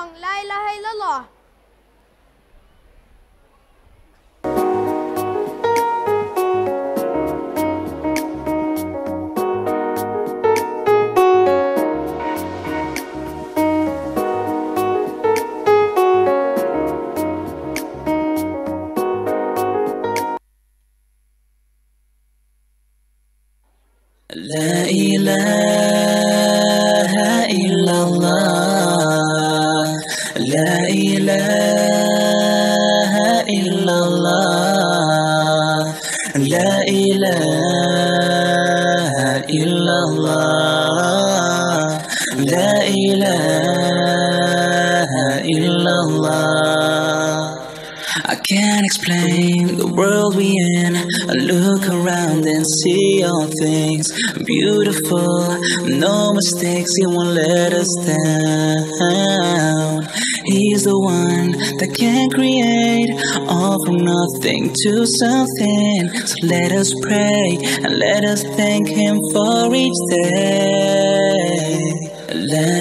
song Lailaha illallah. La ilaha illallah, la ilaha illallah, la ilaha illallah, la ilaha illallah. I can't explain the world we in. I look around and see all things beautiful, no mistakes, He won't let us down. He's the one that can create all from nothing to something. So let us pray and let us thank Him for each day. La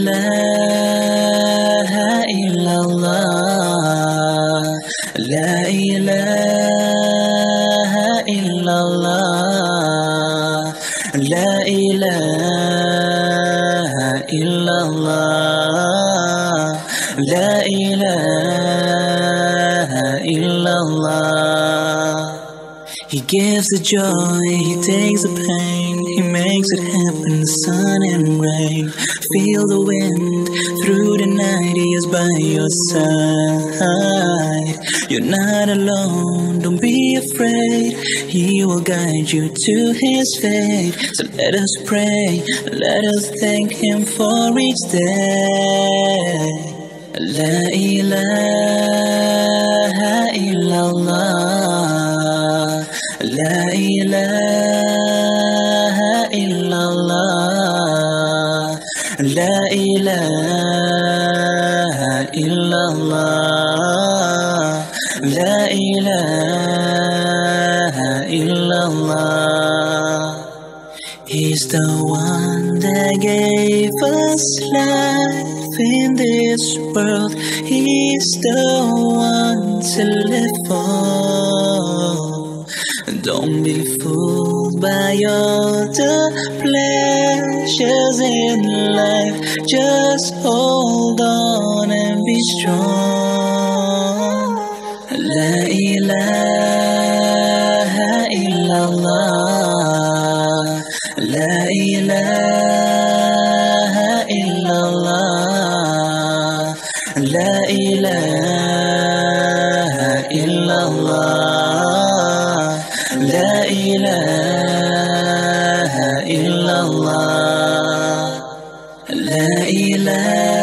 ilaha illallah, la ilaha illallah, la ilaha illallah, la ilaha illallah. He gives the joy, He takes the pain, He makes it happen, the sun and rain. Feel the wind through the night, He is by your side. You're not alone, don't be afraid, He will guide you to His fate. So let us pray, let us thank Him for each day. La ilaha illallah, la ilaha illallah, la ilaha illallah, la ilaha illallah. He's the one that gave us life in this world. He's the one to live for. Don't be fooled by all the pleasures in life. Just hold on and be strong. La ilaha illallah, la ilaha illallah, la ilaha illallah, la ilaha illallah, la ilaha